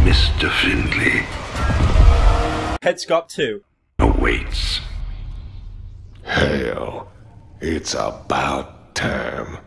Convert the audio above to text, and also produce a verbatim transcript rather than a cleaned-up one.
Mister Findlay Petscop two awaits. Hell, it's about time.